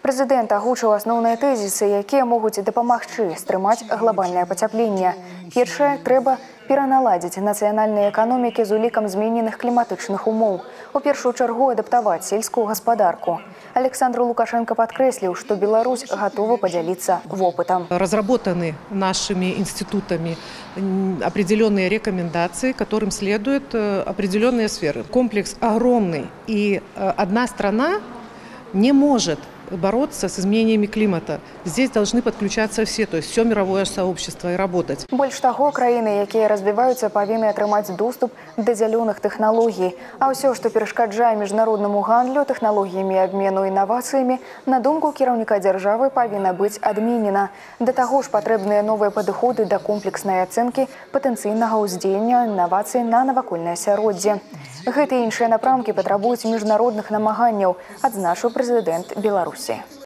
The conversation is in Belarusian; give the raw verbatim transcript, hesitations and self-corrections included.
Прэзідэнт агучыў асноўныя тэзісы, якія могуць дапамагчы стрымаць глобальнае пацяпленне. Першае, трэба пераналадзіць нацыянальныя эканомікі з улікам змененых кліматычных умоў. У першую чаргу адаптаваць сельскую гаспадарку. Александр Лукашенко подкреслил, что Беларусь готова поделиться опытом. Разработаны нашими институтами определенные рекомендации, которым следуют определенные сферы. Комплекс огромный, и одна страна не может бороться с изменениями климата. Здесь должны подключаться все, то есть все мировое сообщество и работать. Больш таго, краіны, якія развіваюцца, павінны атрымаць доступ да зялёных тэхналогій. А ўсё, што перашкаджае міжнароднаму гандлю тэхналогіямі абмену інавацыямі, на думку кіраўніка дзяржавы, павінна быць адменена. Да таго ж патрэбныя новыя падыходы да комплекснай ацэнкі патэнцыйнага ўздзеяння інавацый на навакольнае асяроддзе. Гэтыя іншыя напрамкі патрабуюць міжнародных намаганняў, адзначыў прэзідэнт Беларусі.